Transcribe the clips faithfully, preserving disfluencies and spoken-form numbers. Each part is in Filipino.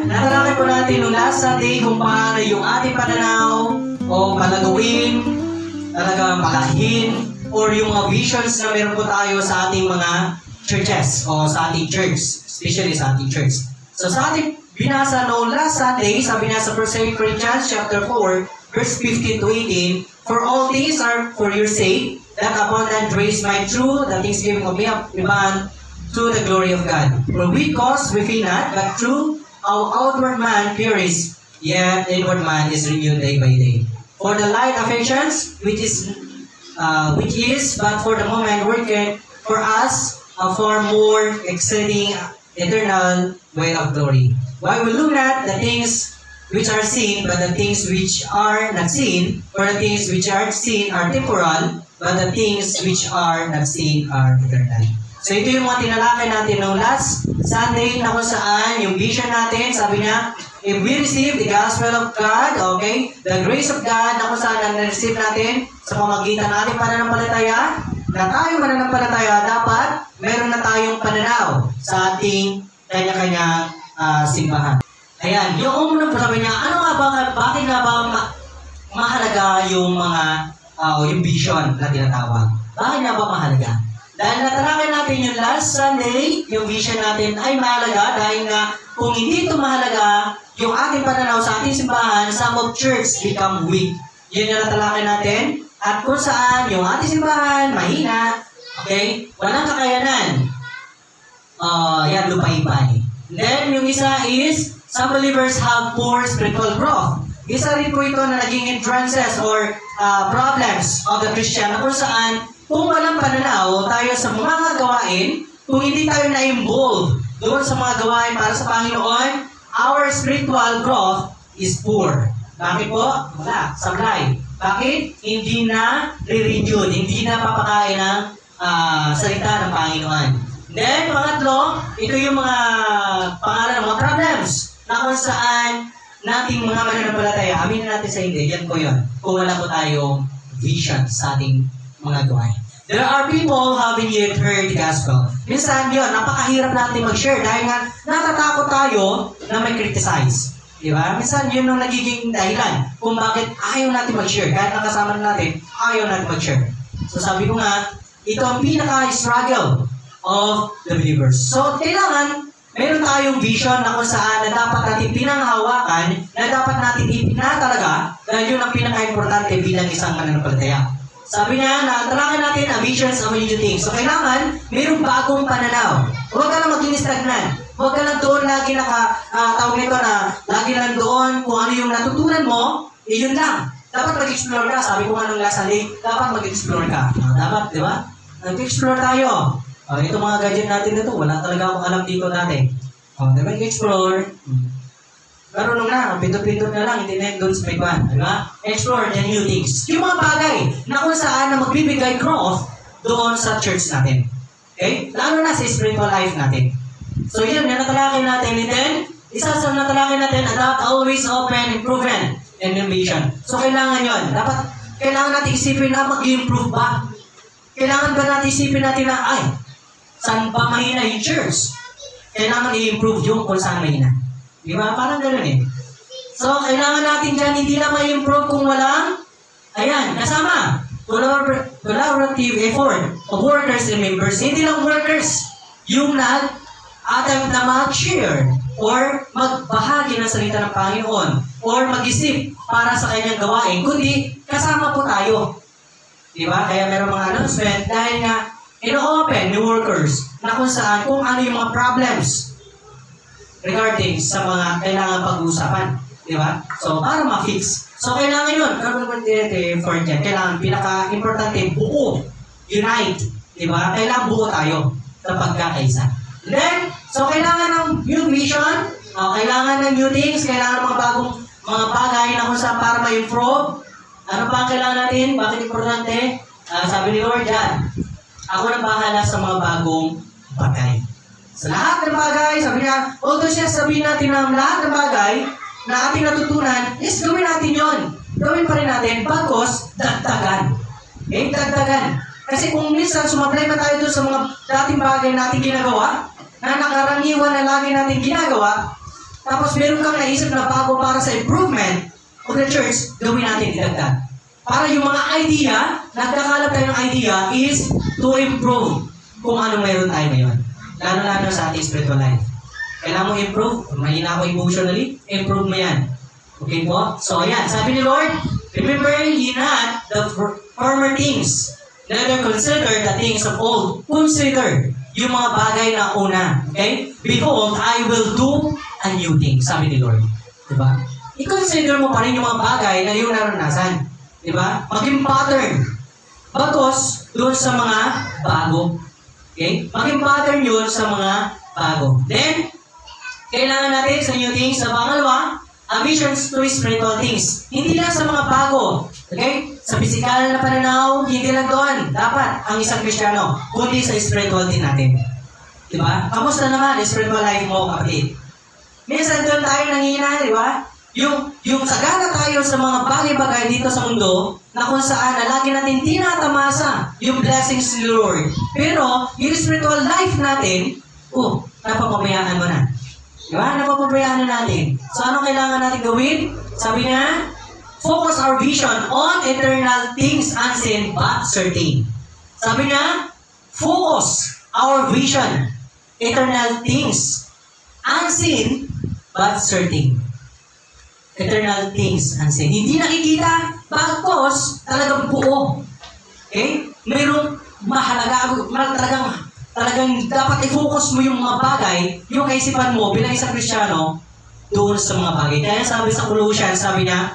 natalakay po natin nung last Sunday kung paano yung ating pananaw o palagawin, talagang palakihin, or yung mga visions na meron po tayo sa ating mga churches o sa ating church, especially sa ating church. So sa ating binasa noong last Sunday, sabi niya sa First Corinthians chapter four, verse fifteen to eighteen, for all things are for your sake, that abundant grace might through the thanksgiving of me abound to the glory of God. For we cause we fear not, but through our outward man perish, yet inward man is renewed day by day. For the light affections, which is uh, which is but for the moment working for us a far more exceeding eternal way of glory. While we look not the things which are seen, but the things which are not seen, for the things which are seen are temporal, but the things which are not seen are eternal. So ito yung mga tinalakay natin noong last Sunday na kung saan yung vision natin, sabi niya, if we receive the gospel of God, okay, the grace of God na kung saan na-receive natin sa pamagitan ng ating pananampalataya, na tayo mananampalataya, dapat meron na tayong pananaw sa ating kanya-kanya uh, simbahan. Ayan, yung unang sabi niya, ano nga ba, bakit nga ba ma- mahalaga yung mga, uh, yung vision na tinatawag? Bakit nga ba mahalaga? Dahil natalakay natin yung last Sunday, yung vision natin ay mahalaga dahil nga kung hindi ito mahalaga, yung ating pananaw sa ating simbahan, some of church become weak. Yun yung natalakay natin. At kung saan yung ating simbahan, mahina, okay, walang kakayanan. Uh, yan, lupay-pay. Then, yung isa is, some believers have poor spiritual growth. Isa rin po ito na naging entrances or uh, problems of the Christian na kung saan kung walang pananaw tayo sa mga gawain, kung hindi tayo na-involve doon sa mga gawain para sa Panginoon, our spiritual growth is poor. Bakit po? Wala. Sablay. Bakit? Hindi na re-renewed, hindi na papakain ng uh, salita ng Panginoon. Then, pangatlo, ito yung mga pangalan ng mga problems na kung saan nating mga mananampalataya, aminin natin sa hindi, yan po yun. Kung wala po tayong vision sa ating mga gawain. There are people who haven't yet heard the gospel. Minsan yun, napakahirap natin mag-share dahil nga natatakot tayo na may criticize. Diba? Minsan yun ang nagiging dahilan kung bakit ayaw natin mag-share. Kahit nakasama natin, ayaw natin mag-share. So sabi ko nga, ito ang pinaka-struggle of the believers. So kailangan, meron tayong vision na kung saan na dapat natin pinanghawakan, na dapat natin ipinatalaga, dahil yun ang pinaka-importante bilang isang mananampalataya. Sabi niya, natalakay natin ang visions of new things. So, kailangan, mayroong bagong pananaw. Huwag ka lang maging stagnant. Huwag ka lang doon lagi naka, uh, tawag nito na, lagi lang doon kung ano yung natutunan mo, eh yun lang. Dapat mag-explore ka. Sabi ko nga nung last Sunday, dapat mag-explore ka. Uh, dapat, di ba? Mag-explore tayo. Uh, ito mga gadget natin na ito, wala talaga akong alam dito dati. Uh, diba, mag-explore. Hmm. Pero nung na, pinto-pinto na lang, hindi na yung doon sa may kwan. Diba? Explore the new things. Yung mga bagay na kung saan na magbibigay growth doon sa church natin. Okay? Lalo na sa spiritual life natin. So yun, yung natalakay natin. And then, isa sa natalakay natin, adopt always open, improvement, and innovation. So kailangan yun. Dapat, kailangan natin isipin na mag-improve ba? Kailangan ba natin isipin natin na, ay, saan ba mahina yung church? Kailangan i-improve yung kung saan mahina. Di ba? Parang gano'n eh. So, kailangan natin dyan, hindi na ma-improve kung walang, ayan, kasama, collaborative effort of workers and members. Hindi lang workers, yung nag-attempt na mag-share or magbahagi ng salita ng Panginoon or mag-isip para sa kanyang gawain, kundi kasama po tayo. Di ba? Kaya meron mga announcement dahil nga, ino-open ni workers na kung saan, kung ano yung mga problems regarding sa mga kailangan pag-uusapan. Di ba? So, para ma-fix. So, kailangan yun. Karoon ko for dyan. Kailangan, pinaka-importante, buo. Unite. Di ba? Kailangan buo tayo sa pagkakaisa. Then, so, kailangan ng new vision. Uh, kailangan ng new things. Kailangan ng mga bagong mga bagay na kung saan para ma-improve. Ano pa ang kailangan natin? Bakit importante? Uh, sabi ni Lord dyan, ako na bahala sa mga bagong bagay. Sa lahat ng bagay, sabi niya, although siya sabihin natin na lahat ng bagay na ating natutunan, yes, gawin natin yon. Gawin pa rin natin, bagos, dagdagan. Okay, dagdagan. Kasi kung minsan sumablay pa tayo doon sa mga dating bagay na ating ginagawa, na nakaraniwan na lagi natin ginagawa, tapos meron kang naisip na bago para sa improvement of the church, gawin natin idagdag. Para yung mga idea, nagkakalap tayo ng idea is to improve kung anong meron tayo ngayon. Lalo-lalo sa ating spiritual life. Kailangan mo improve, mahina ako emotionally, improve mo yan. Okay po? So yan, sabi ni Lord, remember ye not the former things, neither consider the things of old. Consider yung mga bagay na una. Okay? Behold, I will do a new thing. Sabi ni Lord. Diba? I-consider mo pa rin yung mga bagay na yung naranasan. Diba? Maging pattern. Bagos doon sa mga bago. Okay? Maging pattern yun sa mga bago. Then, kailangan natin sa new things. Sa pangalawa, ambitions to spiritual things. Hindi lang sa mga bago. Okay? Sa physical na pananaw, hindi lang doon. Dapat ang isang Kristiyano, kundi sa spiritual din natin. Diba? Kamusta naman ang spiritual life mo, kapatid? Minsan doon tayo nanghihina, di ba? Yung, yung sagana tayo sa mga bagay-bagay dito sa mundo, na kung saan na lagi natin tinatamasa yung blessings ni Lord. Pero, yung spiritual life natin, oh, napapabayaan mo na. Diba? Napapabayaan na natin. So, ano kailangan natin gawin? Sabi nga, focus our vision on eternal things unseen but certain. Sabi nga, focus our vision, eternal things unseen but certain. Eternal things unseen. Hindi nakikita, bagkos talagang buo. Okay? Mayroong mahalaga, talagang, talagang dapat i-focus mo yung mga bagay, yung kaisipan mo bilang isang Kristiyano, doon sa mga bagay. Kaya sabi sa Colossians, sabi niya,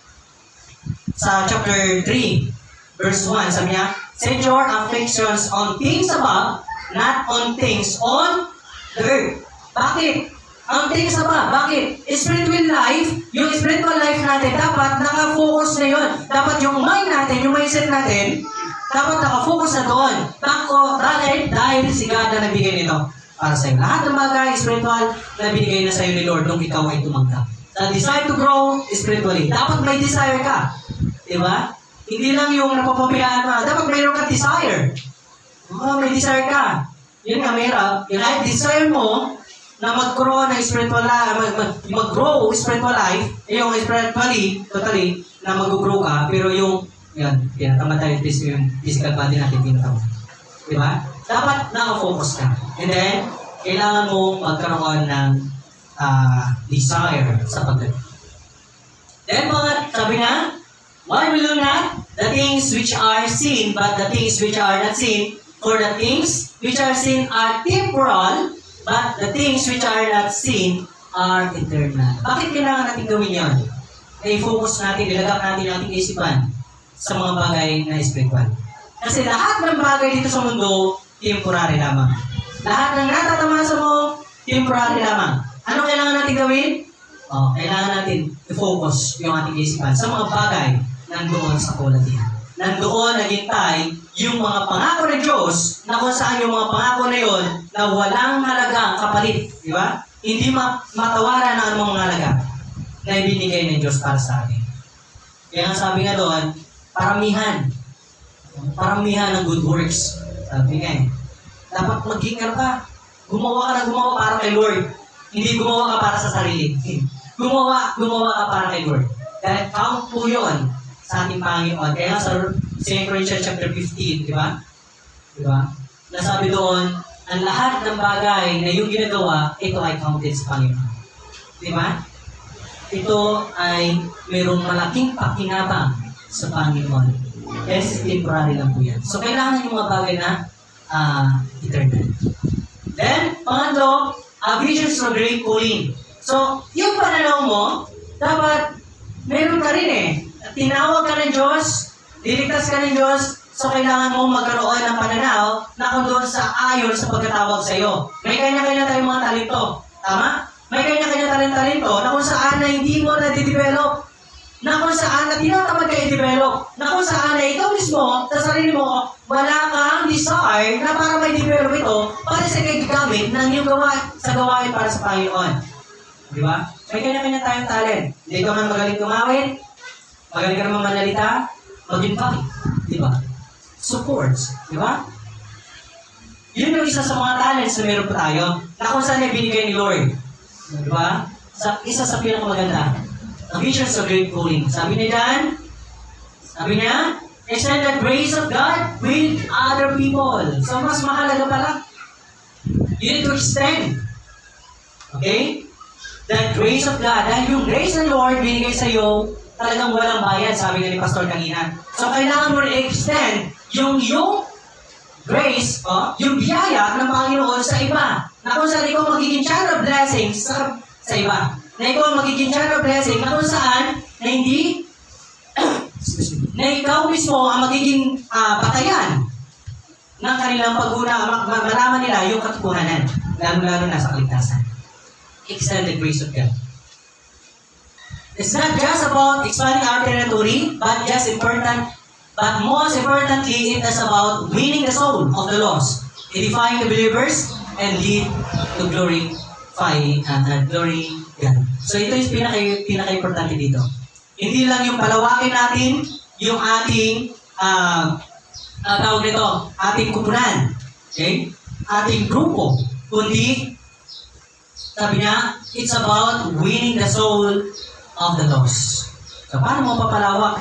sa chapter three, verse one, sabi niya, set your affections on things above, not on things on the earth. Bakit? Ang things above. Bakit? Spiritual life, yung spiritual life natin, dapat nakafocus na yun. Dapat yung mind natin, yung mindset natin, dapat nakafocus na doon. Bako, bakit? Dahil si God na nabigay nito para sa'yo. Lahat ng bagay spiritual na binigay na sa'yo ni Lord nung ikaw ay tumanggap. The desire to grow spiritually. Dapat may desire ka. Diba? Hindi lang yung napapabayaan mo. Dapat mayroon ka desire. Oh, may desire ka. Yun nga, mayroon. Yung life desire mo na mag-grow na spiritual life, mag, mag, mag-grow spiritual life, yung spiritually, totally, na mag-grow ka, pero yung, yan, tinatamad tayo yung physical body natin, tinatamad. Diba? Dapat naka-focus ka. And then, kailangan mo magkaroon ng uh, desire sa pagdating. Then, mga, sabi nga, why will you not the things which are seen, but the things which are not seen, for the things which are seen are temporal, but the things which are not seen are eternal. Bakit kailangan natin gawin yan? Ay focus natin, ilagak natin ang ating isipan sa mga bagay na spiritual. Kasi lahat ng bagay dito sa mundo, temporary lamang. Lahat ng natatamasa mo, temporary lamang. Ano kailangan natin gawin? Oh, kailangan natin i-focus yung ating isipan sa mga bagay nandoon sa kulatihan. Nandoon naghintay yung mga pangako ng Diyos na kung saan yung mga pangako na yon na walang halagang kapalit. Di ba? Hindi ma matawaran ang mga halaga na ibinigay ng Diyos para sa atin. Kaya nga sabi nga doon, paramihan. Paramihan ng good works. Sabi nga eh. Dapat maging ka. Gumawa ka na gumawa para kay Lord. Hindi gumawa ka para sa sarili. Gumawa, gumawa ka para kay Lord. Dahil count po yun sa ating Panginoon. Kaya sa Second Corinthians chapter fifteen, di ba? Di ba? Nasabi doon, ang lahat ng bagay na yung ginagawa, ito ay counted sa Panginoon. Di ba? Ito ay mayroong malaking pakinabang sa Panginoon. Yes, temporary lang po yan. So, kailangan yung mga bagay na uh, eternal. Then, pangatlo, uh, visions of great calling. So, yung pananaw mo, dapat meron ka rin eh. Tinawag ka ng Diyos, diligtas ka ng Diyos, so kailangan mo magkaroon ng pananaw na kung doon sa ayon sa pagkatawag sa iyo. May kanya-kanya tayong mga talento. Tama? May kanya-kanya talent-talento na kung saan na hindi mo na-develop, na kung saan na tinatamad ka i-develop, na kung saan na ikaw mismo, sa sarili mo, wala kang desire na para may develop ito para sa gagamit ng iyong gawa, sa gawain para sa Panginoon. Di ba? May kanya-kanya tayong talent. Hindi ka man magaling kumawin, magaling ka naman manalita, mag-impact. Di ba? Supports. Di ba? Yun yung isa sa mga talents na meron pa tayo, na kung saan ay binigay ni Lord. Di ba? sa isa sa pinakamaganda, a vision is a great calling. Sabi niya dyan, sabi niya, extend the grace of God with other people. So, mas mahalaga pala, you need to extend. Okay? The grace of God. Dahil yung grace ng Lord binigay sa iyo, talagang walang bayad, sabi nga ni Pastor kanina. So, kailangan mo i-extend yung yung grace, oh, yung biyaya ng Panginoon sa iba. Na kung saan ikaw magiging channel of blessings sa, sa iba. Na ikaw magiging channel of blessing na kung saan na hindi na ikaw mismo ang magiging uh, batayan ng kanilang pag-una, malaman nila yung katotohanan, lalo-lalo na sa kaligtasan. Extend the grace of God. It's not just about expanding our territory, but just important, but most importantly, it is about winning the soul of the lost, edifying the believers, and lead to glorify uh, glory God. So ito yung pinaka, pinaka-importante dito. Hindi lang yung palawakin natin yung ating uh, uh, tawag nito, ating kupunan, okay? Ating grupo, kundi sabi niya, it's about winning the soul of the lost. So, paano mo papalawak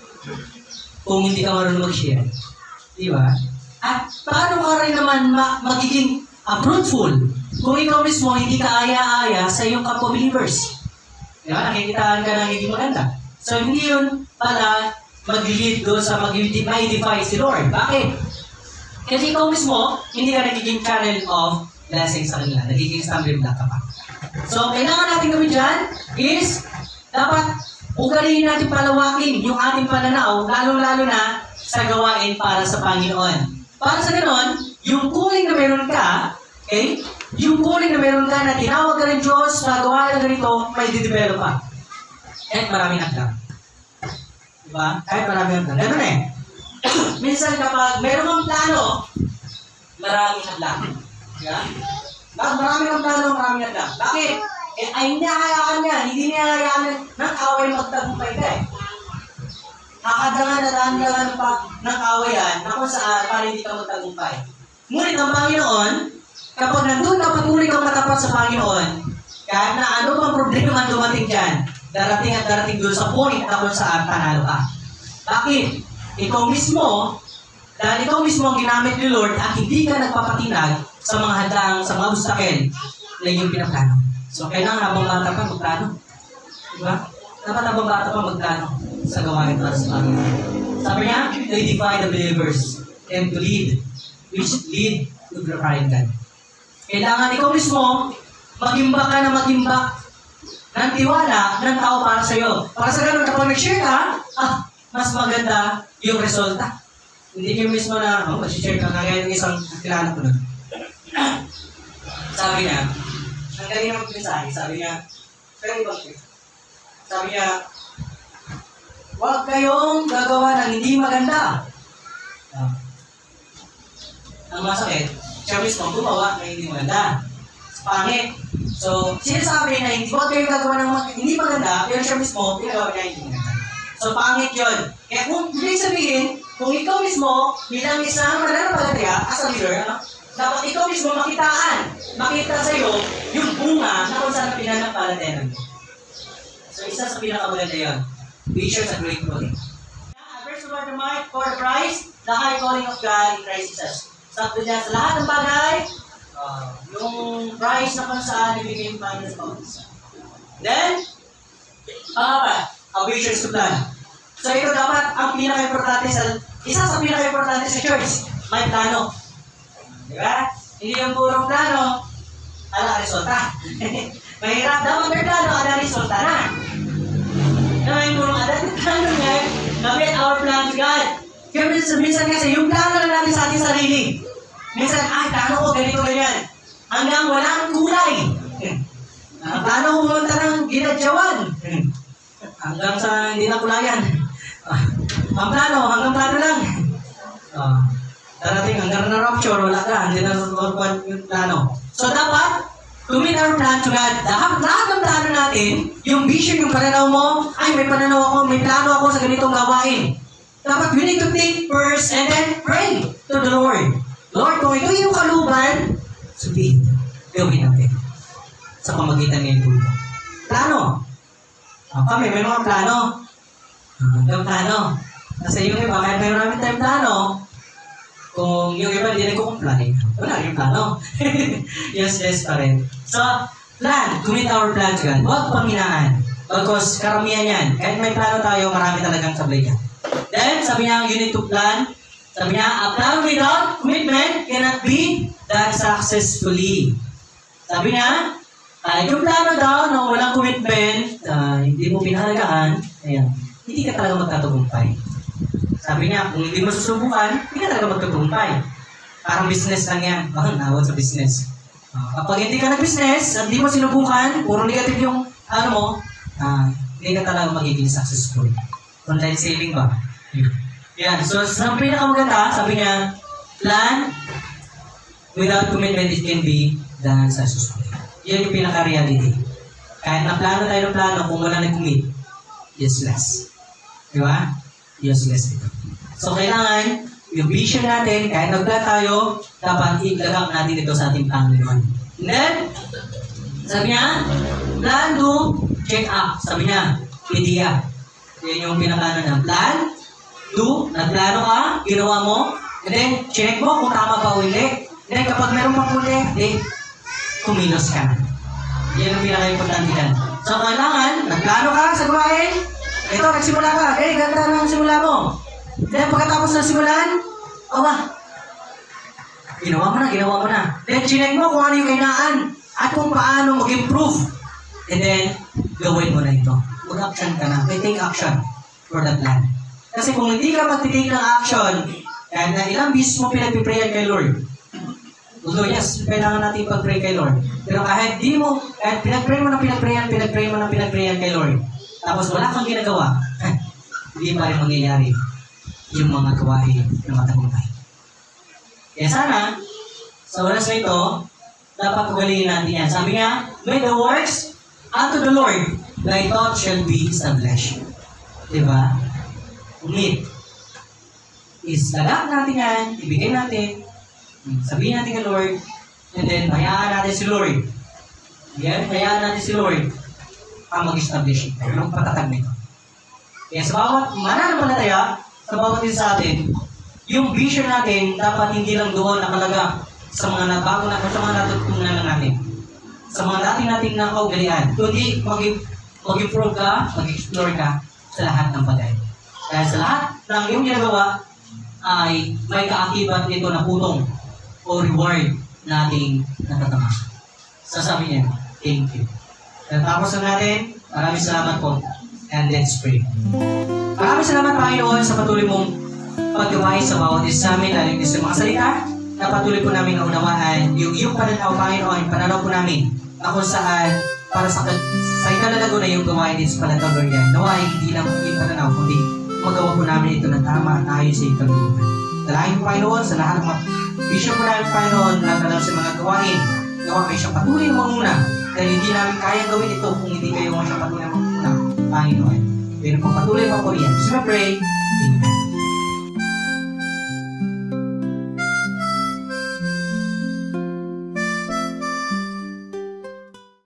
kung hindi ka marunong mag-share? Di ba? At paano ka rin naman ma- magiging uh, fruitful kung ikaw mismo hindi ka aya-aya sa iyong kapwa-believers? Di ba? Nakikitaan ka na hindi maganda. So, hindi yun pala mag-lead doon sa mag-edify si Lord. Bakit? Kasi ikaw mismo, hindi ka nagiging channel of blessing sa kanila. Nagiging stumbling block ka pa. So, kailangan natin gawin dyan is dapat ugaliin natin palawakin yung ating pananaw, lalong-lalo na sa gawain para sa Panginoon. Para sa ganon, yung calling na meron ka, okay? Yung calling na meron ka na tinawag ka ng Diyos na gawa na ganito, may didevelop pa. Kahit maraming agdang. Diba? Kahit maraming agdang. Ganun eh. Minsan kapag meron kang plano, maraming agdang. Diba? Bakit maraming ang plano, maraming agdang? Bakit? Eh, ay hindi hayaan niya, hindi niya hayaan ng away magtagumpay ka eh. Nakadangan at dangan pa ng awayan na kung saan para hindi ka magtagumpay. Ngunit ang Panginoon, kapag nandun ka patuloy kang matapat sa Panginoon, kahit na ano bang problema man dumating dyan, darating at darating doon sa point na kung saan panalo ka. Bakit? Ikaw mismo, dahil ikaw mismo ang ginamit ni Lord at hindi ka nagpapatinag sa mga hadang, sa mga obstacle na iyong pinaplano. So, kailangan habang bata pa magplano. Diba? Dapat habang bata pa magplano sa gawain para sa Panginoon. Sabi niya, to edify the believers and to lead, which lead to glorifying God. Kailangan ikaw mismo, mag-imbak ka na mag-imbak ng tiwala ng tao para sa iyo. Para sa ganun, kapag nag-share ka, ah, mas maganda yung resulta. Hindi kayo mismo na, oh, mag-share ka, kagaya ng isang kilala ko nun. Sabi niya, ang galing ng mensahe, sabi niya, pero ibang trip. Sabi niya, huwag kayong gagawa ng hindi maganda. Ah. Ang masakit, siya mismo gumawa ng hindi maganda. Pangit. So, sinasabi na hindi huwag kayong gagawa ng mag- hindi maganda, pero siya mismo, pinagawa niya hindi maganda. So, pangit yun. Kaya kung hindi sabihin, kung ikaw mismo, bilang isang mananampalataya, as a leader, ano, dapat ikaw mismo makitaan, makita sa iyo yung bunga na kung saan pinanampalataya mo. So, isa sa pinakamaganda yun. Vision sa great calling. First of all, the mark for the prize, the high calling of God in Christ Jesus. Sakto dyan sa lahat ng bagay, uh, yung prize na kung saan ibigay yung Panginoon sa Panginoon. Then, pangapa, a vision to plan. So, ito dapat ang pinaka-importante sa, isa sa pinaka-importante sa church, may plano. Diba? Hindi yung purong plano, ala resulta. Mahirap daw ang plano, ala resulta na. Diba yung purong ala plano niya, gamit our plan to God. Kaya minsan, minsan kasi, yung plano na natin sa ating sarili. Minsan, ay, plano ko, ganito, ganyan. Hanggang walang kulay. Ang plano ko pumunta ng ginadyawan. Hanggang sa hindi na kulayan. Ang plano, hanggang plano lang. Uh, Darating hanggang na rupture, wala ka, hindi na natutupan yung plano. So dapat, commit our plan to God. Lahat, lahat ng plano natin, yung vision, yung pananaw mo, ay may pananaw ako, may plano ako sa ganitong gawain. Dapat we need to think first and then pray to the Lord. Lord, kung ito yung kaluban, sabihin, gawin natin sa pamagitan ng tulong. plano. O, kami, may mga plano. Hanggang plano. Kasi yung iba, kahit mayroon namin tayong plano, kung yung iba hindi nagkukumply, wala yung plano. Useless pa rin. So, plan. Commit our plan to God. Huwag paminaan. Because karamihan yan. Kahit may plano tayo, marami talagang sablay yan. Then, sabi niya, you need to plan. Sabi niya, a plan without commitment cannot be done successfully. Sabi niya, uh, yung plano daw na walang commitment, uh, hindi mo pinahalagaan, ayan, hindi ka talaga magtatagumpay. Sabi niya, kung hindi mo susubukan, hindi ka talaga magtatagumpay. Parang business lang yan. Bakit nawag sa business? Uh, kapag hindi ka nag-business, at hindi mo sinubukan, puro negative yung ano mo, uh, hindi ka talaga magiging successful. Online saving ba? Yan. So, sa pinakamaganda, sabi niya, plan without commitment, it can be done successfully. Yan yung pinaka-reality. Kahit na plano tayo ng plano, kung wala nag-commit, useless. Di ba? Useless ito. So, kailangan, yung vision natin, kahit nag-plan tayo, dapat ilagak natin ito sa ating Panginoon. And then, sabi niya, plan to check up. Sabi niya, idea. Yan yung pinaka-ano ng plan. Do, nagplano ka, ginawa mo, and then, check mo kung tama ba o hindi. And then, kapag meron pang huli, then, kumilos ka na. Yan ang pinaka-importante yan. So, kailangan, nagplano ka sa gawain, ito, nagsimula ka, eh, ganda ng simula mo. And then, pagkatapos na simulan, awa, ginawa mo na, ginawa mo na. Then, check mo kung ano yung kainaan, at kung paano mag-improve. And then, gawin mo na ito. Mag-action ka na. May take action for that plan. Kasi kung hindi ka magtitake ng action, kahit na ilang beses mo pinag-prayan kay Lord. Although yes, kailangan natin pag-pray kay Lord. Pero kahit di mo, kahit pinag-pray mo na pinag-prayan, pinag-pray mo na pinag-prayan kay Lord, tapos wala kang ginagawa, hindi pa rin mangyayari yung mga gawain na matagumpay. Kaya sana, sa oras na ito, dapat ugaliin natin yan. Sabi nga, make the works unto the Lord, thy thought shall be established. Diba? Commit. Islagak natin yan, ibigay natin, sabihin natin kay Lord, and then hayaan natin si Lord. Yan, hayaan natin si Lord ang mag-establish ito, ang patatag nito. Kaya sa bawat mananampalataya, sa bawat isa sa atin, yung vision natin, dapat hindi lang doon nakalaga sa mga nabago na, sa mga natutunan lang natin. Sa mga dating nating nakaugalian, kundi mag-improve ka, mag-explore ka sa lahat ng bagay. Dahil sa lahat ng iyong ginagawa ay may kaakibat nito na putong o reward na ating natatama. Sasabi niya, thank you. Tapos na natin, maraming salamat po. And let's pray. Maraming salamat, Panginoon, sa patuloy mong paggawain sa bawat isa namin, lalo sa mga salita, na patuloy po namin naunawaan yung iyong pananaw, Panginoon, pananaw po namin na kung saan para sa, sa ikalalago na yung gawain din sa pananaw, Lord, yan. Nawa, hindi lang yung pananaw, kundi magawa po namin ito ng tama at ayos sa ikalulugan. Dalangin po, Panginoon, sa lahat ng mga vision po namin, Panginoon, na sa mga gawain, nawa kayo siyang patuloy na manguna, dahil hindi namin kaya gawin ito kung hindi kayo siyang patuloy na manguna, Panginoon. Pero po patuloy pa po yan. So, pray